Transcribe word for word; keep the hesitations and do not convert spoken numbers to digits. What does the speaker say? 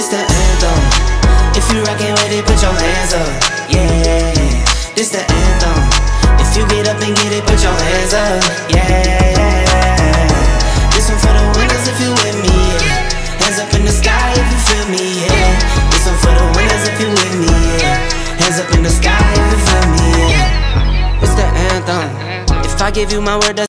This the anthem. If you rockin' with it, put your hands up. Yeah, this the anthem. If you get up and get it, put your hands up. Yeah, this one for the winners if you with me. Yeah. Hands up in the sky if you feel me. Yeah, this one for the winners if you with me. Yeah. Hands up in the sky if you feel me. Yeah. It's the anthem. If I give you my word, that's